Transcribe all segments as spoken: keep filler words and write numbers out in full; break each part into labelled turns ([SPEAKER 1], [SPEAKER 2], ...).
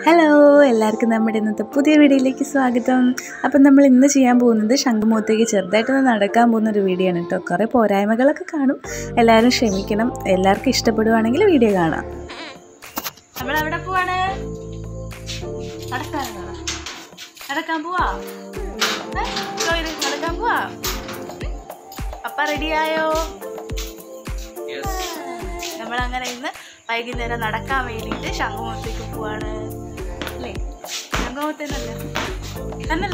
[SPEAKER 1] Hello, എല്ലാവർക്കും നമ്മുടെ ഇന്നത്തെ പുതിയ വീഡിയോയിലേക്ക് സ്വാഗതം. അപ്പം നമ്മൾ ഇന്ന് ചെയ്യാൻ പോകുന്നത് ശംഖുമുഖത്തേക്ക് ചെറുതായിട്ടൊന്ന് നടക്കാൻ പോകുന്ന ഒരു വീഡിയോ ആണ് കേട്ടോ. കുറേ പോരായ്മകളൊക്കെ കാണും, എല്ലാവരും ക്ഷമിക്കണം. എല്ലാവർക്കും ഇഷ്ടപ്പെടുവാണെങ്കിൽ വീഡിയോ കാണാം.
[SPEAKER 2] നമ്മളെവിടെ പോവാണ്? നടക്കാനാണോ? നടക്കാൻ പോവാ? നടക്കാൻ പോവാ? അപ്പ റെഡിയായോ? നമ്മളങ്ങനെ ഇന്ന് വൈകുന്നേരം നടക്കാൻ വേണ്ടിയിട്ട് ശംഖുമുഖത്തേക്ക് പോവാണ്. അല്ലേ? ശംഖുമുഖത്തേനല്ലേ? തന്നല്ല?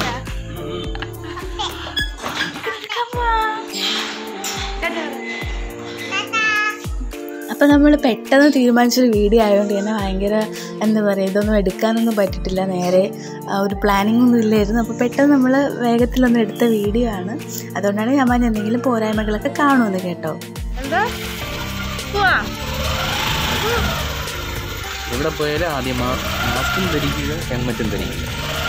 [SPEAKER 1] അപ്പോൾ നമ്മൾ പെട്ടെന്ന് തീരുമാനിച്ചൊരു വീഡിയോ ആയതുകൊണ്ട് തന്നെ ഭയങ്കര എന്താ പറയുക, ഇതൊന്നും എടുക്കാനൊന്നും പറ്റിയിട്ടില്ല. നേരെ ഒരു പ്ലാനിങ് ഒന്നും ഇല്ലായിരുന്നു. അപ്പോൾ പെട്ടെന്ന് നമ്മൾ വേഗത്തിലൊന്നും എടുത്ത വീഡിയോ ആണ്. അതുകൊണ്ടാണ് ഞാൻ പറഞ്ഞ എന്തെങ്കിലും പോരായ്മകളൊക്കെ കാണുമെന്ന് കേട്ടോ.
[SPEAKER 2] എന്താ പോവാ?
[SPEAKER 3] എവിടെ പോയാലും ആദ്യം മാസ്കും ധരിക്കുക, ഹെൽമറ്റും ധരിക്കുക.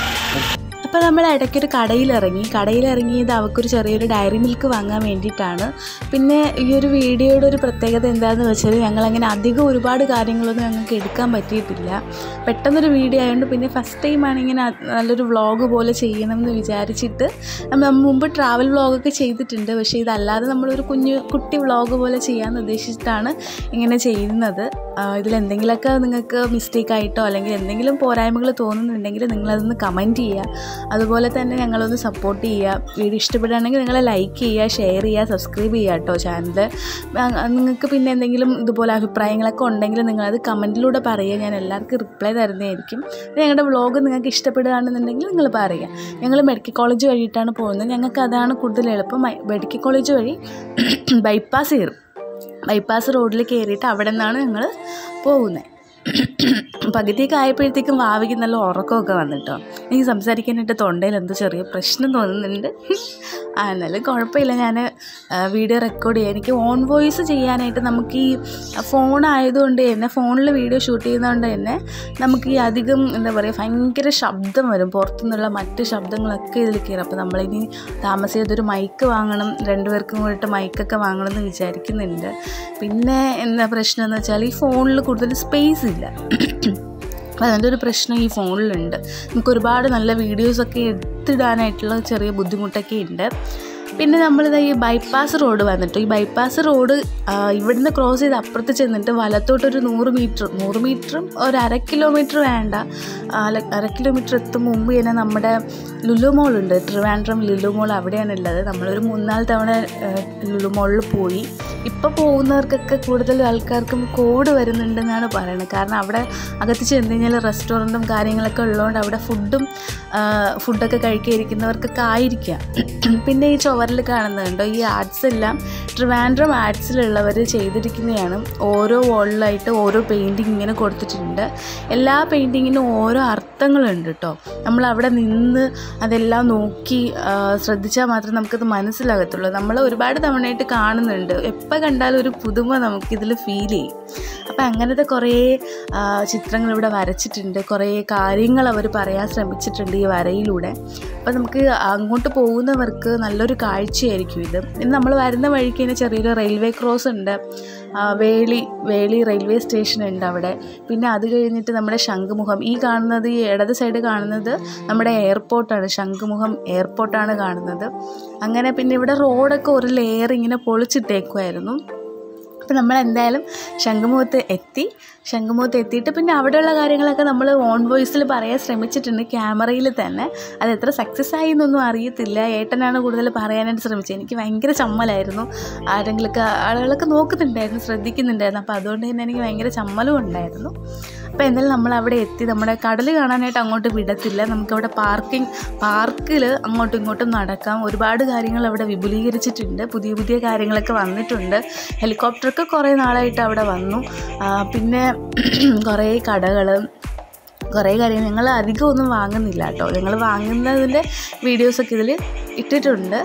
[SPEAKER 1] അപ്പോൾ നമ്മൾ ഇടയ്ക്കൊരു കടയിലിറങ്ങി കടയിലിറങ്ങിയത് അവൾക്കൊരു ചെറിയൊരു ഡയറി മിൽക്ക് വാങ്ങാൻ വേണ്ടിയിട്ടാണ്. പിന്നെ ഈ ഒരു വീഡിയോയുടെ ഒരു പ്രത്യേകത എന്താണെന്ന് വെച്ചാൽ ഞങ്ങളങ്ങനെ അധികം ഒരുപാട് കാര്യങ്ങളൊന്നും ഞങ്ങൾക്ക് എടുക്കാൻ പറ്റിയിട്ടില്ല. പെട്ടെന്നൊരു വീഡിയോ ആയതുകൊണ്ട് പിന്നെ ഫസ്റ്റ് ടൈമാണ് ഇങ്ങനെ നല്ലൊരു വ്ളോഗ് പോലെ ചെയ്യണമെന്ന് വിചാരിച്ചിട്ട് നമ്മൾ മുമ്പ് ട്രാവൽ വ്ളോഗൊക്കെ ചെയ്തിട്ടുണ്ട്. പക്ഷേ ഇതല്ലാതെ നമ്മളൊരു കുഞ്ഞു കുട്ടി വ്ളോഗ് പോലെ ചെയ്യാമെന്ന് ഉദ്ദേശിച്ചിട്ടാണ് ഇങ്ങനെ ചെയ്യുന്നത്. ഇതിലെന്തെങ്കിലുമൊക്കെ നിങ്ങൾക്ക് മിസ്റ്റേക്കായിട്ടോ അല്ലെങ്കിൽ എന്തെങ്കിലും പോരായ്മകൾ തോന്നുന്നുണ്ടെങ്കിൽ നിങ്ങളതൊന്ന് കമൻറ്റ് ചെയ്യുക. അതുപോലെ തന്നെ ഞങ്ങളൊന്ന് സപ്പോർട്ട് ചെയ്യുക. വീഡിയോ ഇഷ്ടപ്പെടുകയാണെങ്കിൽ നിങ്ങൾ ലൈക്ക് ചെയ്യുക, ഷെയർ ചെയ്യുക, സബ്സ്ക്രൈബ് ചെയ്യുക കേട്ടോ ചാനൽ. നിങ്ങൾക്ക് പിന്നെ എന്തെങ്കിലും ഇതുപോലെ അഭിപ്രായങ്ങളൊക്കെ ഉണ്ടെങ്കിൽ നിങ്ങളത് കമൻറ്റിലൂടെ പറയുക. ഞാൻ എല്ലാവർക്കും റിപ്ലൈ തരുന്നതായിരിക്കും. ഞങ്ങളുടെ വ്ളോഗ് നിങ്ങൾക്ക് ഇഷ്ടപ്പെടുകയാണെന്നുണ്ടെങ്കിൽ നിങ്ങൾ പറയുക. ഞങ്ങൾ മെഡിക്കൽ കോളേജ് വഴിയിട്ടാണ് പോകുന്നത്. ഞങ്ങൾക്ക് അതാണ് കൂടുതൽ എളുപ്പം. മെഡിക്കൽ കോളേജ് വഴി ബൈപ്പാസ് കയറും. ബൈപ്പാസ് റോഡിൽ കയറിയിട്ട് അവിടെ നിന്നാണ് ഞങ്ങൾ പോകുന്നത്. പകുതിയൊക്കെ ആയപ്പോഴത്തേക്കും വാവിക്ക് നല്ല ഉറക്കമൊക്കെ വന്നിട്ടോ. എനിക്ക് സംസാരിക്കാനായിട്ട് തൊണ്ടയിൽ എന്തോ ചെറിയ പ്രശ്നം തോന്നുന്നുണ്ട്. ആ എന്നാലും കുഴപ്പമില്ല. ഞാൻ വീഡിയോ റെക്കോർഡ് ചെയ്യാം. എനിക്ക് ഓൺ വോയിസ് ചെയ്യാനായിട്ട് നമുക്ക് ഈ ഫോണായതുകൊണ്ട് തന്നെ, ഫോണിൽ വീഡിയോ ഷൂട്ട് ചെയ്യുന്നതുകൊണ്ട് തന്നെ നമുക്ക് ഈ അധികം എന്താ പറയുക, ഭയങ്കര ശബ്ദം വരും. പുറത്തുനിന്നുള്ള മറ്റ് ശബ്ദങ്ങളൊക്കെ ഇതിൽ കയറും. അപ്പോൾ നമ്മളിനി താമസിയാതൊരു മൈക്ക് വാങ്ങണം, രണ്ടുപേർക്കും കൂടിയിട്ട് മൈക്കൊക്കെ വാങ്ങണം എന്ന് വിചാരിക്കുന്നുണ്ട്. പിന്നെ എന്താ പ്രശ്നം എന്ന് വെച്ചാൽ ഈ ഫോണിൽ കൂടുതൽ സ്പേസ് ഇല്ല. അപ്പോൾ അതിൻ്റെ ഒരു പ്രശ്നം ഈ ഫോണിലുണ്ട്. നമുക്ക് ഒരുപാട് നല്ല വീഡിയോസൊക്കെ എടുത്തിടാനായിട്ടുള്ള ചെറിയ ബുദ്ധിമുട്ടൊക്കെ ഉണ്ട്. പിന്നെ നമ്മളിത് ഈ ബൈപ്പാസ് റോഡ് വന്നിട്ട് ഈ ബൈപ്പാസ് റോഡ് ഇവിടുന്ന് ക്രോസ് ചെയ്ത് അപ്പുറത്ത് ചെന്നിട്ട് വലത്തോട്ടൊരു നൂറ് മീറ്റർ നൂറ് മീറ്ററും ഒരു അര കിലോമീറ്റർ വേണ്ട, അര കിലോമീറ്റർ എത്തും മുമ്പ് തന്നെ നമ്മുടെ ലുലു മോളുണ്ട്. ട്രിവാൻഡ്രം ലുലു മോൾ അവിടെയാണ് ഉള്ളത്. നമ്മളൊരു മൂന്നാല് തവണ ലുലു മോളിൽ പോയി. ഇപ്പോൾ പോകുന്നവർക്കൊക്കെ കൂടുതൽ ആൾക്കാർക്കും കോഡ് വരുന്നുണ്ടെന്നാണ് പറയുന്നത്. കാരണം അവിടെ അകത്ത് ചെന്ന് കഴിഞ്ഞാൽ റെസ്റ്റോറൻറ്റും കാര്യങ്ങളൊക്കെ ഉള്ളതുകൊണ്ട് അവിടെ ഫുഡും ഫുഡൊക്കെ കഴിക്കാതിരിക്കുന്നവർക്കൊക്കെ ആയിരിക്കാം. പിന്നെ ഈ ചുവരിൽ കാണുന്നുണ്ടോ ഈ ആർട്സ് എല്ലാം ട്രിവാൻഡ്രം ആർട്സിലുള്ളവർ ചെയ്തിരിക്കുന്നതാണ്. ഓരോ വോളിലായിട്ട് ഓരോ പെയിൻറ്റിങ് ഇങ്ങനെ കൊടുത്തിട്ടുണ്ട്. എല്ലാ പെയിൻറ്റിങ്ങിനും ഓരോ അർത്ഥങ്ങളുണ്ട് കേട്ടോ. നമ്മളവിടെ നിന്ന് അതെല്ലാം നോക്കി ശ്രദ്ധിച്ചാൽ മാത്രമേ നമുക്കത് മനസ്സിലാകത്തുള്ളൂ. നമ്മൾ ഒരുപാട് തവണയായിട്ട് കാണുന്നുണ്ട്. എപ്പോൾ കണ്ടാലും ഒരു പുതുമ നമുക്കിതിൽ ഫീൽ ചെയ്യും. അപ്പം അങ്ങനത്തെ കുറേ ചിത്രങ്ങൾ ഇവിടെ വരച്ചിട്ടുണ്ട്. കുറേ കാര്യങ്ങൾ അവർ പറയാൻ ശ്രമിച്ചിട്ടുണ്ട് ഈ വരയിലൂടെ. അപ്പം നമുക്ക് അങ്ങോട്ട് പോകുന്നവർക്ക് നല്ലൊരു കാഴ്ചയായിരിക്കും ഇത്. ഇന്ന് നമ്മൾ വരുന്ന വഴിക്ക് തന്നെ ചെറിയൊരു റെയിൽവേ ക്രോസ് ഉണ്ട്. വേളി വേളി റെയിൽവേ സ്റ്റേഷൻ ഉണ്ട് അവിടെ. പിന്നെ അത് കഴിഞ്ഞിട്ട് നമ്മുടെ ശംഖുമുഖം, ഈ കാണുന്നത് ഈ ഇടത് സൈഡ് കാണുന്നത് നമ്മുടെ എയർപോർട്ടാണ്. ശംഖുമുഖം എയർപോർട്ടാണ് കാണുന്നത്. അങ്ങനെ പിന്നെ ഇവിടെ റോഡൊക്കെ ഒരു ലെയർ ഇങ്ങനെ പൊളിച്ചിട്ടേക്കുമായിരുന്നു. അപ്പോൾ നമ്മൾ എന്തായാലും ശംഖുമുഖത്ത് എത്തി. ശംഖുമുഖത്ത് എത്തിയിട്ട് പിന്നെ അവിടെയുള്ള കാര്യങ്ങളൊക്കെ നമ്മൾ ഓൺ വോയിസിൽ പറയാൻ ശ്രമിച്ചിട്ടുണ്ട്, ക്യാമറയിൽ തന്നെ. അത് എത്ര സക്സസ് ആയി എന്നൊന്നും അറിയത്തില്ല. ഏട്ടനാണ് കൂടുതൽ പറയാനായിട്ട് ശ്രമിച്ചത്. എനിക്ക് ഭയങ്കര ചമ്മലായിരുന്നു. ആരെങ്കിലുമൊക്കെ ആളുകളൊക്കെ നോക്കുന്നുണ്ടായിരുന്നു, ശ്രദ്ധിക്കുന്നുണ്ടായിരുന്നു. അപ്പോൾ അതുകൊണ്ട് തന്നെ എനിക്ക് ഭയങ്കര ചമ്മലും ഉണ്ടായിരുന്നു. അപ്പോൾ എന്തായാലും നമ്മളവിടെ എത്തി. നമ്മുടെ കടൽ കാണാനായിട്ട് അങ്ങോട്ട് വിടത്തില്ല. നമുക്കവിടെ പാർക്കിംഗ് പാർക്കിൽ അങ്ങോട്ടും ഇങ്ങോട്ടും നടക്കാം. ഒരുപാട് കാര്യങ്ങൾ അവിടെ വിപുലീകരിച്ചിട്ടുണ്ട്. പുതിയ പുതിയ കാര്യങ്ങളൊക്കെ വന്നിട്ടുണ്ട്. ഹെലികോപ്റ്ററൊക്കെ കുറേ നാളായിട്ട് അവിടെ വന്നു. പിന്നെ കുറേ കടകൾ, കുറേ കാര്യങ്ങൾ. ഞങ്ങൾ അധികം ഒന്നും വാങ്ങുന്നില്ല കേട്ടോ. ഞങ്ങൾ വാങ്ങുന്നതിൻ്റെ വീഡിയോസൊക്കെ ഇതിൽ ഇട്ടിട്ടുണ്ട്.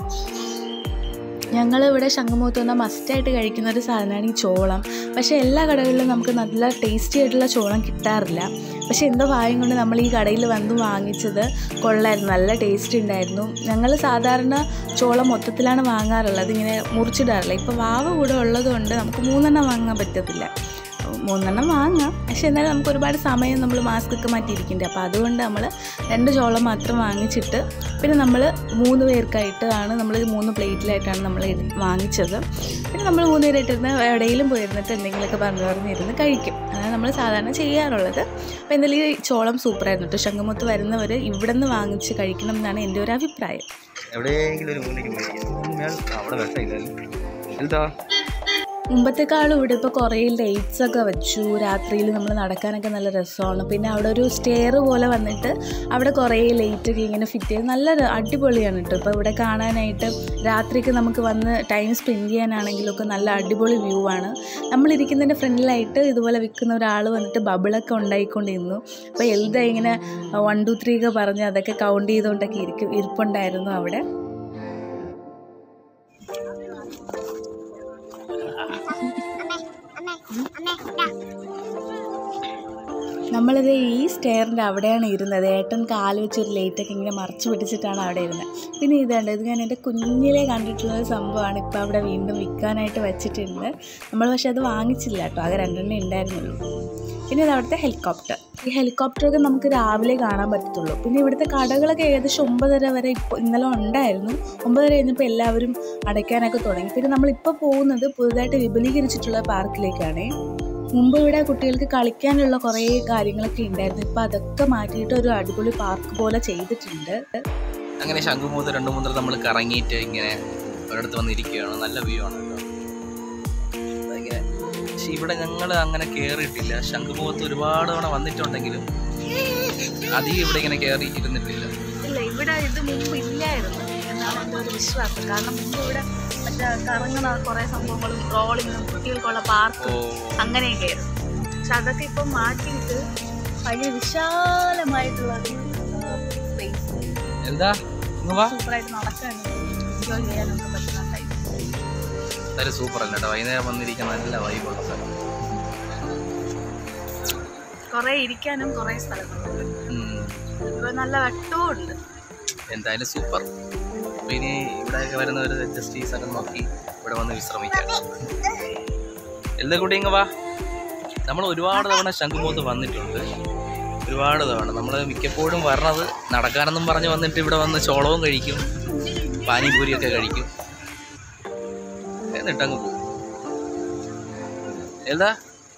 [SPEAKER 1] ഞങ്ങളിവിടെ ശംഖുമുഖത്ത് വന്നാൽ മസ്റ്റായിട്ട് കഴിക്കുന്ന ഒരു സാധനമാണ് ഈ ചോളം. പക്ഷേ എല്ലാ കടകളിലും നമുക്ക് നല്ല ടേസ്റ്റി ആയിട്ടുള്ള ചോളം കിട്ടാറില്ല. പക്ഷേ എന്തോ ഭാഗ്യം കൊണ്ട് നമ്മൾ ഈ കടയിൽ വന്ന് വാങ്ങിച്ചത് കൊള്ളായിരുന്നു, നല്ല ടേസ്റ്റ് ഉണ്ടായിരുന്നു. ഞങ്ങൾ സാധാരണ ചോളം മൊത്തത്തിലാണ് വാങ്ങാറുള്ളത്, ഇങ്ങനെ മുറിച്ചിടാറില്ല. ഇപ്പോൾ വാവ് കൂടെ ഉള്ളത് കൊണ്ട് നമുക്ക് മൂന്നെണ്ണം വാങ്ങാൻ പറ്റത്തില്ല. മൂന്നെണ്ണം വാങ്ങാം. പക്ഷെ എന്നാലും നമുക്ക് ഒരുപാട് സമയം നമ്മൾ മാസ്ക് ഒക്കെ മാറ്റിയിരിക്കുന്നുണ്ട്. അപ്പോൾ അതുകൊണ്ട് നമ്മൾ രണ്ട് ചോളം മാത്രം വാങ്ങിച്ചിട്ട് പിന്നെ നമ്മൾ മൂന്ന് പേർക്കായിട്ടാണ് നമ്മൾ മൂന്ന് പ്ലേറ്റിലായിട്ടാണ് നമ്മൾ വാങ്ങിച്ചത്. പിന്നെ നമ്മൾ മൂന്ന് പേരായിട്ടിരുന്ന് എവിടെയെങ്കിലും പോയിരുന്നിട്ട് എന്തെങ്കിലുമൊക്കെ പറഞ്ഞു പറഞ്ഞിരുന്ന് കഴിക്കും. അതാണ് നമ്മൾ സാധാരണ ചെയ്യാറുള്ളത്. അപ്പോൾ എന്തായാലും ഈ ചോളം സൂപ്പറായിരുന്നു കേട്ടോ. ശംഖുമുഖത്ത് വരുന്നവർ ഇവിടെ നിന്ന് വാങ്ങിച്ച് കഴിക്കണം എന്നാണ് എൻ്റെ ഒരു അഭിപ്രായം.
[SPEAKER 3] എവിടെയെങ്കിലും ഒരു മൂലയ്ക്ക് അവിടെ വിഷമില്ലല്ലോ. എന്താ
[SPEAKER 1] മുമ്പത്തെക്കാളും ഇവിടെ ഇപ്പോൾ കുറേ ലൈറ്റ്സൊക്കെ വെച്ചു. രാത്രിയിൽ നമ്മൾ നടക്കാനൊക്കെ നല്ല രസമാണ്. പിന്നെ അവിടെ ഒരു സ്റ്റെയർ പോലെ വന്നിട്ട് അവിടെ കുറേ ലൈറ്റൊക്കെ ഇങ്ങനെ ഫിറ്റ് ചെയ്ത് നല്ല അടിപൊളിയാണ് കേട്ടോ. ഇപ്പോൾ ഇവിടെ കാണാനായിട്ട് രാത്രിക്ക് നമുക്ക് വന്ന് ടൈം സ്പെൻഡ് ചെയ്യാനാണെങ്കിലൊക്കെ നല്ല അടിപൊളി വ്യൂ ആണ്. നമ്മളിരിക്കുന്നതിൻ്റെ ഫ്രണ്ടിലായിട്ട് ഇതുപോലെ വിൽക്കുന്ന ഒരാൾ വന്നിട്ട് ബബിളൊക്കെ ഉണ്ടായിക്കൊണ്ടിരുന്നു. അപ്പോൾ എൽദ ഇങ്ങനെ വൺ ടു ത്രീ ഒക്കെ പറഞ്ഞ് അതൊക്കെ കൗണ്ട് ചെയ്തുകൊണ്ടൊക്കെ ഇരിക്കും ഇരിപ്പുണ്ടായിരുന്നു അവിടെ. നമ്മളിത് ഈ സ്റ്റെയറിൻ്റെ അവിടെയാണ് ഇരുന്നത്. ഏട്ടൻ കാല് വെച്ചൊരു ലൈറ്റൊക്കെ ഇങ്ങനെ മറച്ചു പിടിച്ചിട്ടാണ് അവിടെ ഇരുന്നത്. പിന്നെ ഇതുണ്ട്, ഇത് ഞാൻ എൻ്റെ കുഞ്ഞിലേ കണ്ടിട്ടുള്ളൊരു സംഭവമാണ്. ഇപ്പോൾ അവിടെ വീണ്ടും വിൽക്കാനായിട്ട് വെച്ചിട്ടുണ്ട്. നമ്മൾ പക്ഷേ അത് വാങ്ങിച്ചില്ല കേട്ടോ, ആകെ രണ്ടെണ്ണേ ഉണ്ടായിരുന്നുള്ളൂ. പിന്നെ ഇത് അവിടുത്തെ ഹെലികോപ്റ്റർ. ഈ ഹെലികോപ്റ്ററൊക്കെ നമുക്ക് രാവിലെ കാണാൻ പറ്റത്തുള്ളൂ. പിന്നെ ഇവിടുത്തെ കടകളൊക്കെ ഏകദേശം ഒമ്പതര വരെ ഇപ്പോൾ ഇന്നലെ ഉണ്ടായിരുന്നു. ഒമ്പതര കഴിഞ്ഞപ്പോൾ എല്ലാവരും അടയ്ക്കാനൊക്കെ തുടങ്ങി. പിന്നെ നമ്മളിപ്പോൾ പോകുന്നത് പുതുതായിട്ട് വിപുലീകരിച്ചിട്ടുള്ള പാർക്കിലേക്കാണ്. മുമ്പ് ഇവിടെ കുട്ടികൾക്ക് കളിക്കാനുള്ള കുറേ കാര്യങ്ങളൊക്കെ ഉണ്ടായിരുന്നു. ഇപ്പം അതൊക്കെ മാറ്റിയിട്ട് ഒരു അടിപൊളി പാർക്ക് പോലെ ചെയ്തിട്ടുണ്ട്.
[SPEAKER 3] അങ്ങനെ ശംഖുമുഖത്ത് രണ്ട് മൂന്നര നമ്മൾ കറങ്ങിയിട്ട് ഇങ്ങനെ ഒരിടത്ത് വന്നിരിക്കുകയാണ്. നല്ല വ്യൂ ആണ് കേട്ടോ. ഇങ്ങനെ പക്ഷെ ഇവിടെ ഞങ്ങൾ അങ്ങനെ കയറിയിട്ടില്ല. ശംഖുമുഖത്ത് ഒരുപാട് തവണ വന്നിട്ടുണ്ടെങ്കിലും അധികം ഇവിടെ ഇങ്ങനെ കയറി ഇരുന്നിട്ടില്ല.
[SPEAKER 2] ഇല്ല, ഇവിടെ ഇത് മുമ്പ് ഇല്ലായിരുന്നു എന്നാണ് എൻ്റെ ഒരു വിശ്വാസം. കാരണം മുമ്പ് ഇവിടെ മറ്റേ കറങ്ങുന്ന കുറേ സംഭവങ്ങളും റോളിങ്ങും കുട്ടികൾക്കുള്ള പാർക്കും അങ്ങനെയൊക്കെ ആയിരുന്നു. പക്ഷെ അതൊക്കെ ഇപ്പം മാറ്റിയിട്ട് ഭയങ്കര വിശാലമായിട്ടുള്ളൊരു സ്പേസ്,
[SPEAKER 3] എന്താ
[SPEAKER 2] സൂപ്പറായിട്ട് നടക്കാനും എൻജോയ് ചെയ്യാനൊക്കെ പറ്റുന്ന ടൈം.
[SPEAKER 3] നല്ല സൂപ്പർ അല്ല കേട്ടോ. വൈകുന്നേരം വന്നിരിക്കാൻ നല്ല വൈബുള്ള സ്ഥലം.
[SPEAKER 2] കുറേ ഇരിക്കാനും കുറേ സ്ഥലങ്ങളുണ്ട്. ഇപ്പൊ നല്ല വെട്ടവും ഉണ്ട്.
[SPEAKER 3] എന്തായാലും സൂപ്പർ. ഇനി ഇവിടെയൊക്കെ വരുന്നവർ ജസ്റ്റ് ഈ സ്ഥലം നോക്കി ഇവിടെ വന്ന് വിശ്രമിക്കാം. എല്ലാ കൂടി ഇങ്ങ് വാ. നമ്മൾ ഒരുപാട് തവണ ശംഖുമുഖത്ത് വന്നിട്ടുണ്ട്, ഒരുപാട് തവണ. നമ്മൾ മിക്കപ്പോഴും വരണത് നടക്കാനെന്നും പറഞ്ഞ് വന്നിട്ട് ഇവിടെ വന്ന് ചോളവും കഴിക്കും, പാനിപൂരിയൊക്കെ കഴിക്കും, എന്നിട്ടങ്ങ് പോകും. എന്താ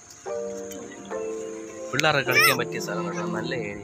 [SPEAKER 3] പിള്ളേർക്ക് കളിക്കാൻ പറ്റിയ സ്ഥലം കേട്ടോ. നല്ല ഏരിയ,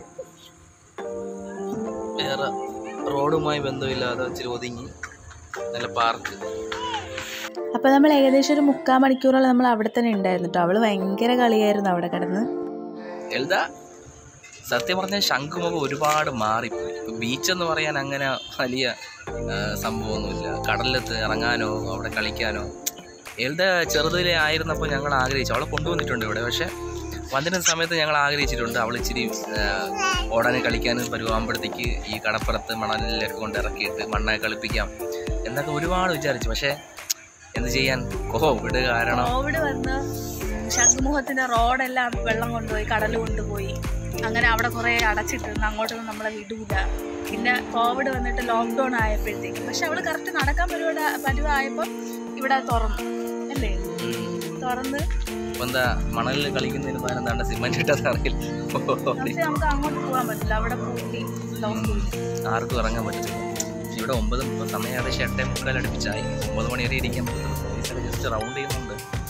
[SPEAKER 3] വേറെ റോഡുമായി ബന്ധമില്ലാതെ ഇച്ചിരി ഒതുങ്ങി നല്ല പാർക്ക്.
[SPEAKER 1] അപ്പോൾ നമ്മൾ ഏകദേശം ഒരു മുക്കാൽ മണിക്കൂറോളം നമ്മൾ അവിടെ തന്നെ ഉണ്ടായിരുന്നു കേട്ടോ. അവൾ ഭയങ്കര കളിയായിരുന്നു അവിടെ കിടന്ന്.
[SPEAKER 3] എന്താ സത്യം പറഞ്ഞാൽ ശംഖുമുഖം ഒരുപാട് മാറിപ്പോയി. ബീച്ചെന്ന് പറയാൻ അങ്ങനെ വലിയ സംഭവമൊന്നുമില്ല. കടലിലത്ത് ഇറങ്ങാനോ അവിടെ കളിക്കാനോ. എൽദ ചെറുതിലെ ആയിരുന്നപ്പോൾ ഞങ്ങൾ ആഗ്രഹിച്ചു, അവളെ കൊണ്ടുവന്നിട്ടുണ്ട് ഇവിടെ. പക്ഷേ വന്നിരുന്ന സമയത്ത് ഞങ്ങൾ ആഗ്രഹിച്ചിട്ടുണ്ട് അവൾ ഇച്ചിരി ഓടാനും കളിക്കാനും പരുവാകുമ്പോഴത്തേക്ക് ഈ കടപ്പുറത്ത് മണലിലൊക്കെ കൊണ്ട് ഇറക്കിയിട്ട് മണ്ണൊക്കെ കളിപ്പിക്കാം എന്നൊക്കെ ഒരുപാട് വിചാരിച്ചു. പക്ഷേ എന്ത് ചെയ്യാൻ, കോവിഡ് കാരണം
[SPEAKER 2] കോവിഡ് വന്ന് ശംഖുമുഖത്തിന്റെ റോഡെല്ലാം വെള്ളം കൊണ്ടുപോയി, കടൽ കൊണ്ടുപോയി. അങ്ങനെ അവിടെ കുറേ അടച്ചിട്ടിരുന്നു, അങ്ങോട്ടൊന്നും നമ്മളെ വിടൂല. പിന്നെ കോവിഡ് വന്നിട്ട് ലോക്ക്ഡൗൺ ആയപ്പോഴത്തേക്കും പക്ഷെ അവൾ കറക്റ്റ് നടക്കാൻ പരുവ പരുവായപ്പോൾ ഇവിടെ തുറന്നു അല്ലേ, തുറന്ന്
[SPEAKER 3] എന്താ മണലിൽ കളിക്കുന്നതിന് പകരം എന്താണ്ട് സിമെന്റ് ഇട്ടതറിയില്ല.
[SPEAKER 2] നമുക്ക് അങ്ങോട്ട് പോകാൻ പറ്റില്ല, അവിടെ പൂട്ടി
[SPEAKER 3] ആർക്കും ഇറങ്ങാൻ പറ്റില്ല. ഇവിടെ ഒമ്പത് സമയം ഏകദേശം എട്ടേ മുക്കാൽ അടുപ്പിച്ചായി. ഒമ്പത് മണി വരെ ഇരിക്കാൻ പറ്റുള്ളൂ. പോലീസൊക്കെ ജസ്റ്റ് റൗണ്ട് ചെയ്യുന്നുണ്ട്,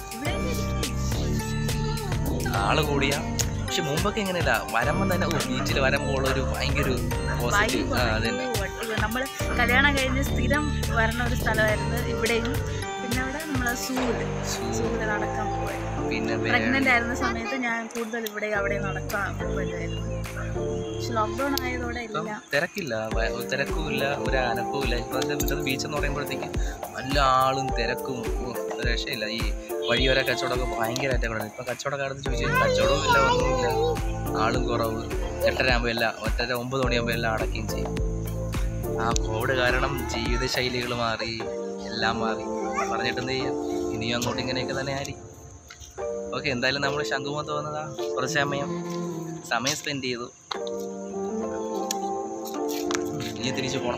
[SPEAKER 3] ആള് കൂടിയ. പക്ഷെ മുമ്പൊക്കെ എങ്ങനെയല്ല, വരുമ്പം തന്നെ ബീച്ചിൽ വരുമ്പോൾ ഒരു ഭയങ്കര പോസിറ്റീവ്. അതന്നെ,
[SPEAKER 2] നമ്മൾ കല്യാണം കഴിഞ്ഞ് സ്ഥിരം വരുന്ന ഒരു സ്ഥലമായിരുന്നു ഇവിടെയും. പിന്നെ അവിടെ നമ്മള് സൂല് സൂല് നടക്കാൻ പോയി.
[SPEAKER 3] പിന്നെ
[SPEAKER 2] പ്രഗ്നന്റ് ആയിരുന്ന സമയത്ത് ഞാൻ കൂടുതൽ ഇവിടെ അവിടെ നടക്കാൻ വരുമായിരുന്നു. പക്ഷെ ലോക്ക്ഡൗൺ ആയതോടെ എല്ലാം
[SPEAKER 3] തിരക്കില്ല, തിരക്കുമില്ല, ഒരു അനക്കവും ഇല്ല. ഇപ്പോഴത്തെ ബീച്ച് എന്ന് പറയുമ്പോഴത്തേക്ക് നല്ല ആളും തിരക്കും രക്ഷയില്ല. ഈ വഴിയോര കച്ചവടമൊക്കെ ഭയങ്കരമായിട്ട് കിടന്നു. ഇപ്പം കച്ചവടക്കാരെന്ന് ചോദിച്ചു കഴിഞ്ഞാൽ കച്ചവടവും ഇല്ല, ഒന്നുമില്ല, ആളും കുറവ്. എട്ടര ആകുമ്പോൾ എല്ലാം ഒറ്റര ഒമ്പത് മണിയാകുമ്പോൾ എല്ലാം അടയ്ക്കുകയും ചെയ്യും. ആ കോവിഡ് കാരണം ജീവിതശൈലികൾ മാറി, എല്ലാം മാറി. പറഞ്ഞിട്ട് എന്ത് ചെയ്യാം, ഇനിയും അങ്ങോട്ട് ഇങ്ങനെയൊക്കെ തന്നെ ആയിരിക്കും. ഓക്കെ, എന്തായാലും നമ്മൾ ശംഖുമുഖത്ത് വന്നതാ, കുറച്ച് സമയം സമയം സ്പെൻഡ് ചെയ്തു. ഇനി തിരിച്ചു പോകണം.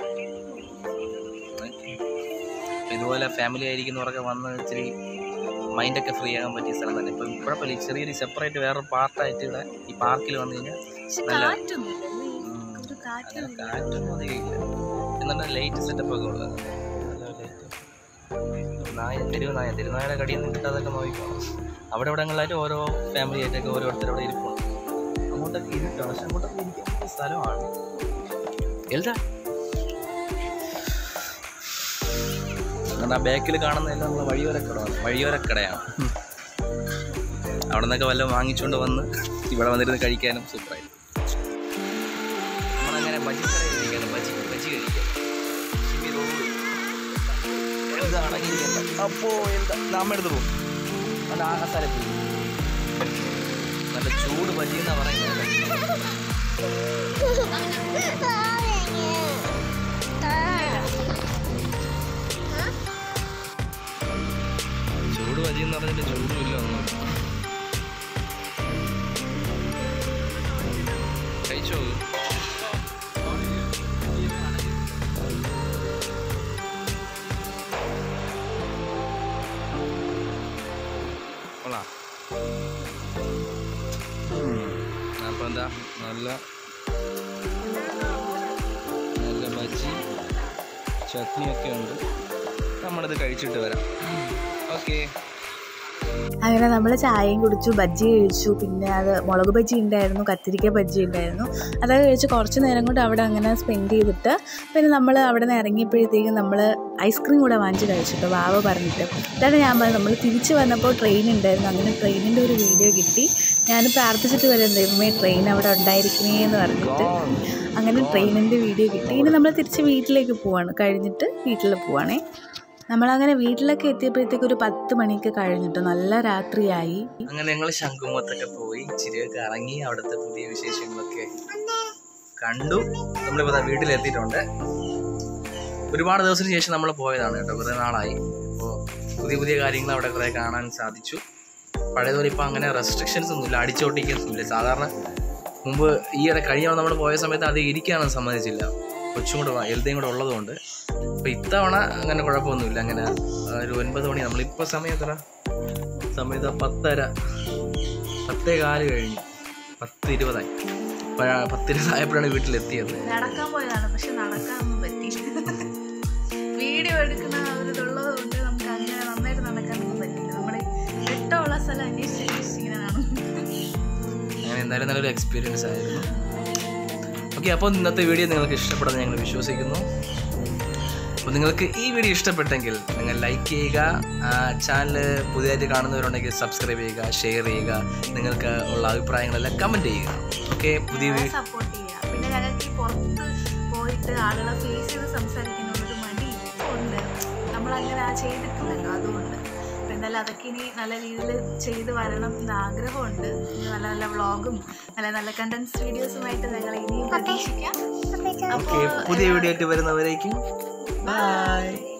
[SPEAKER 3] ഇതുപോലെ ഫാമിലി ആയിരിക്കുന്നവരൊക്കെ വന്ന് ഇച്ചിരി മൈൻഡൊക്കെ ഫ്രീ ആകാൻ പറ്റിയ സ്ഥലം തന്നെ. ഇപ്പം കുഴപ്പമില്ല, ചെറിയൊരു സെപ്പറേറ്റ് വേറെ പാർട്ടായിട്ട് ഇവിടെ ഈ പാർക്കിൽ വന്നു കഴിഞ്ഞാൽ നല്ല കാറ്റൊന്നും അധികമില്ല. എന്നാൽ ലൈറ്റ് സെറ്റപ്പ് ഒക്കെ ഉള്ളത്. നായ തെരുവ് നായ തെരുവുനായുടെ കടിയിൽ നിന്ന് കിട്ടാതൊക്കെ നോക്കിക്കോണം. അവിടെ ഇവിടങ്ങളിലായിട്ട് ഓരോ ഫാമിലി ആയിട്ടൊക്കെ ഓരോരുത്തരവിടെ ഇരിക്കണം. അങ്ങോട്ടൊക്കെ ഇരുട്ടാണ്, പക്ഷെ അങ്ങോട്ടൊക്കെ ഇരിക്കാൻ പറ്റിയ സ്ഥലമാണ്. എന്താ ആ ബാക്കിൽ കാണുന്നതെല്ലാം നമ്മളെ വഴിയോരക്കടയാണ് വഴിയോരക്കടയാണ് അവിടെ നിന്നൊക്കെ വല്ലതും വാങ്ങിച്ചുകൊണ്ട് വന്ന് ഇവിടെ വന്നിരുന്ന് കഴിക്കാനും സൂപ്പറായിട്ട്. നമ്മളങ്ങനെ ബജി കടയിൽ കഴിക്കാനും ബജി ബജി കഴിക്കാം. എന്താ അടങ്ങിയിരിക്കണ്ട അപ്പോ എന്താ നാമ എടുത്ത് പോകും. നല്ല ആകാശാല നല്ല ചൂട് ബജി എന്നാ പറയുന്നത്. ചൂട് ബജി എന്ന് പറഞ്ഞിട്ട് ചൂടുമില്ല ഒന്നും. കഴിച്ചോ? കൊള്ളാം. അപ്പം എന്താ നല്ല നല്ല ബജി ചട്നിയൊക്കെ ഉണ്ട്. നമ്മളിത് കഴിച്ചിട്ട് വരാം. ഓക്കെ.
[SPEAKER 1] അങ്ങനെ നമ്മൾ ചായയും കുടിച്ചു, ബജ്ജി കഴിച്ചു, പിന്നെ അത് മുളക് ബജ്ജി ഉണ്ടായിരുന്നു, കത്തിരിക്ക ബജ്ജി ഉണ്ടായിരുന്നു. അതൊക്കെ കഴിച്ച് കുറച്ച് നേരം കൊണ്ട് അവിടെ അങ്ങനെ സ്പെൻഡ് ചെയ്തിട്ട് പിന്നെ നമ്മൾ അവിടെ നിന്ന് ഇറങ്ങിയപ്പോഴത്തേക്കും നമ്മൾ ഐസ്ക്രീം കൂടെ വാങ്ങിച്ച് കഴിച്ചിട്ട് വാവ പറഞ്ഞിട്ട് ഇതാണ് ഞാൻ പറഞ്ഞത്. നമ്മൾ തിരിച്ച് വന്നപ്പോൾ ട്രെയിൻ ഉണ്ടായിരുന്നു. അങ്ങനെ ട്രെയിനിൻ്റെ ഒരു വീഡിയോ കിട്ടി. ഞാൻ പ്രാർത്ഥിച്ചിട്ട് വരും ദൈവമേ ട്രെയിൻ അവിടെ ഉണ്ടായിരിക്കണേ എന്ന് പറഞ്ഞിട്ട്. അങ്ങനെ ട്രെയിനിൻ്റെ വീഡിയോ കിട്ടി. ഇനി നമ്മൾ തിരിച്ച് വീട്ടിലേക്ക് പോവാണ്, കഴിഞ്ഞിട്ട് വീട്ടിൽ പോവാണേ. നമ്മളങ്ങനെ വീട്ടിലൊക്കെ എത്തിയപ്പോഴത്തേക്ക് ഒരു പത്ത് മണിക്ക് കഴിഞ്ഞിട്ട് നല്ല രാത്രിയായി.
[SPEAKER 3] അങ്ങനെ ഞങ്ങൾ ശംഖുമുഖത്തൊക്കെ പോയി ഇച്ചിരിയൊക്കെ ഇറങ്ങി അവിടുത്തെ പുതിയ വിശേഷങ്ങളൊക്കെ കണ്ടു. നമ്മളിപ്പോൾ വീട്ടിലെത്തിയിട്ടുണ്ട്. ഒരുപാട് ദിവസത്തിന് ശേഷം നമ്മൾ പോയതാണ് കേട്ടോ, കുറേ നാളായി. അപ്പോൾ പുതിയ പുതിയ കാര്യങ്ങൾ അവിടെ കുറേ കാണാൻ സാധിച്ചു. പഴയതുപോലെ ഇപ്പോൾ അങ്ങനെ റെസ്ട്രിക്ഷൻസ് ഒന്നുമില്ല, അടിച്ചോട്ടിക്കൊന്നുമില്ല. സാധാരണ മുമ്പ് ഈയിടെ കഴിഞ്ഞ നമ്മൾ പോയ സമയത്ത് അത് ഇരിക്കാനൊന്നും സമ്മതിച്ചില്ല, കൊച്ചും കൂടെ എൽദയും കൂടെ ഉള്ളതുകൊണ്ട്. അപ്പോൾ ഇത്തവണ അങ്ങനെ കുഴപ്പമൊന്നുമില്ല. അങ്ങനെ ഒരു ഒൻപത് മണി, നമ്മളിപ്പോൾ സമയം എത്ര സമയത്ത് പത്തര പത്തേ കാല് കഴിഞ്ഞു, പത്ത് ഇരുപതായി. പത്ത് ഇരുപതായപ്പോഴാണ് വീട്ടിലെത്തിയത്.
[SPEAKER 2] നടക്കാൻ പോയതാണ്, പക്ഷെ നടക്കാനൊന്നും പറ്റിയില്ല. വീഡിയോ എടുക്കുന്ന അവരിതുള്ളത് കൊണ്ട് നമുക്ക് അങ്ങനെ നന്നായിട്ട് നടക്കാനൊന്നും പറ്റില്ല. നമ്മുടെ ഇഷ്ടമുള്ള സ്ഥലം അന്വേഷിച്ച് ഇങ്ങനെ കാണും.
[SPEAKER 3] അങ്ങനെ എന്തായാലും നല്ലൊരു എക്സ്പീരിയൻസ് ആയിരുന്നു. ഓക്കെ, അപ്പോൾ ഇന്നത്തെ വീഡിയോ നിങ്ങൾക്ക് ഇഷ്ടപ്പെടുമെന്ന് ഞങ്ങൾ വിശ്വസിക്കുന്നു. അപ്പോൾ നിങ്ങൾക്ക് ഈ വീഡിയോ ഇഷ്ടപ്പെട്ടെങ്കിൽ നിങ്ങൾ ലൈക്ക് ചെയ്യുക, ചാനൽ പുതിയതായിട്ട് കാണുന്നവരുണ്ടെങ്കിൽ സബ്സ്ക്രൈബ് ചെയ്യുക, ഷെയർ ചെയ്യുക, നിങ്ങൾക്ക് ഉള്ള അഭിപ്രായങ്ങളെല്ലാം കമൻറ്റ് ചെയ്യുക. ഓക്കെ, പുതിയ
[SPEAKER 2] സപ്പോർട്ട് ചെയ്യുക. പിന്നെ ഞങ്ങൾക്ക് ഈ പുറത്ത് പോയിട്ട് ആളുകളെ ഫേസ് ചെയ്ത് സംസാരിക്കാനുള്ളൊരു മടി ഉണ്ട്, നമ്മളങ്ങനെ ആ ചെയ്തിട്ടില്ലല്ലോ, അതുകൊണ്ട്. അപ്പോൾ എന്തായാലും അതൊക്കെ ഇനി നല്ല രീതിയിൽ ചെയ്ത് വരണം എന്ന് ആഗ്രഹമുണ്ട്. നല്ല നല്ല വ്ളോഗും നല്ല നല്ല കണ്ടൻസ് വീഡിയോസുമായിട്ട് ഞങ്ങൾ ഇനിയും പ്രതീക്ഷിക്കാം.
[SPEAKER 3] പുതിയ വീഡിയോ ആയിട്ട് വരുന്നവരേക്കും ബൈ.